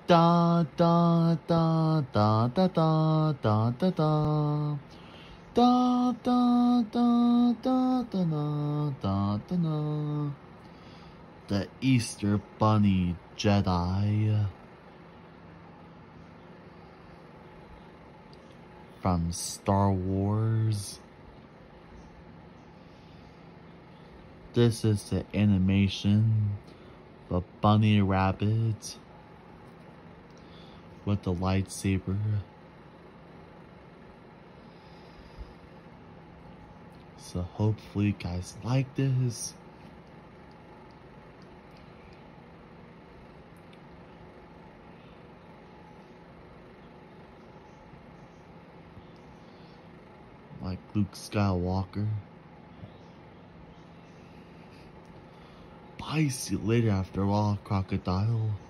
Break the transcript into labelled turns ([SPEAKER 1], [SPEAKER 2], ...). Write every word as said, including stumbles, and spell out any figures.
[SPEAKER 1] Da da da da da da da da da. Da da da da da da da da da. The Easter Bunny Jedi from Star Wars. This is the animation of a bunny rabbit with the lightsaber. So hopefully you guys like this. Like Luke Skywalker. Bye, see you later after all, crocodile.